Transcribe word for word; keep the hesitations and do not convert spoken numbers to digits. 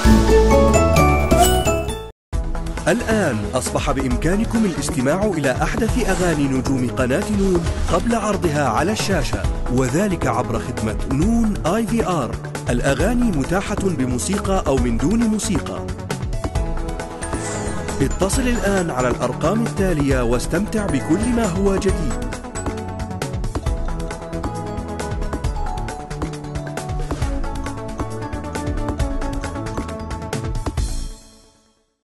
الآن أصبح بإمكانكم الاستماع إلى أحدث أغاني نجوم قناة نون قبل عرضها على الشاشة، وذلك عبر خدمة نون آي في آر. الأغاني متاحة بموسيقى أو من دون موسيقى. اتصل الآن على الأرقام التالية واستمتع بكل ما هو جديد.